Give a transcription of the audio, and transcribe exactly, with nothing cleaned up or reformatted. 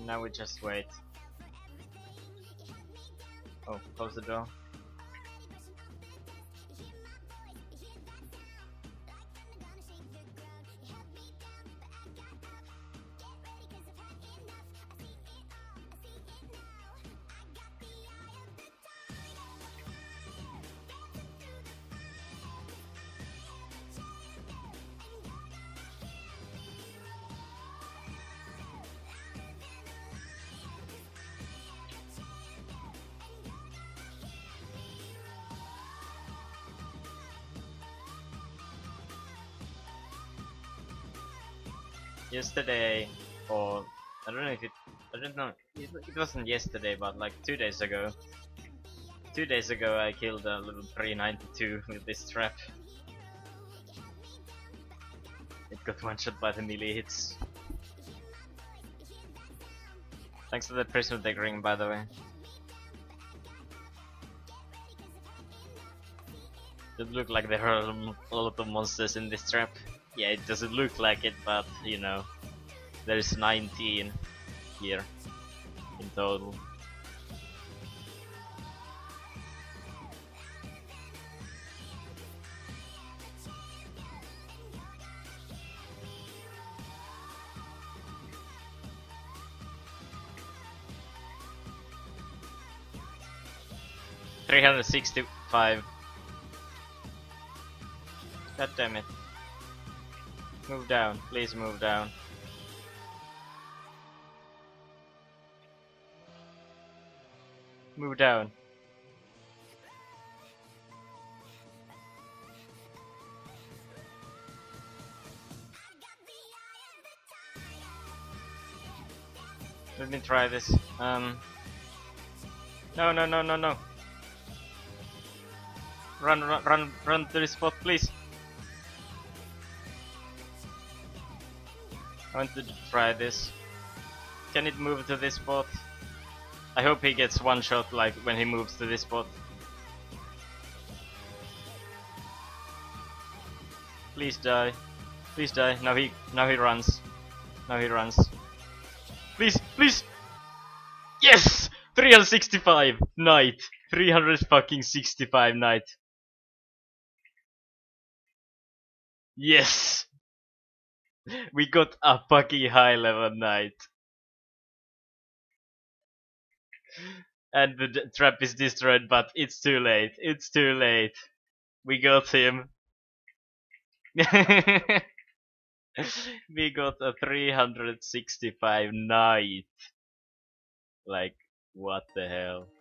Now we just wait. Oh, close the door. Yesterday, or I don't know if it, I don't know, it, it wasn't yesterday, but like two days ago. Two days ago I killed a little three ninety-two with this trap. It got one shot by the melee hits. Thanks to the prismatic ring, by the way. It looked like there are a lot of monsters in this trap. Yeah, it doesn't look like it, but you know, there's nineteen here in total. three hundred sixty-five. God damn it. Move down, please move down. Move down. Let me try this. Um. No, no, no, no, no. Run, run, run, run to this spot, please. I want to try this. Can it move to this spot? I hope he gets one shot like when he moves to this spot. Please die. Please die. Now he now he runs. Now he runs. Please, please! Yes! three hundred sixty-five Knight. three hundred fucking sixty-five Knight. Yes! We got a fucking high level Knight. And the d trap is destroyed, but it's too late. It's too late. We got him. We got a three hundred sixty-five Knight. Like, what the hell?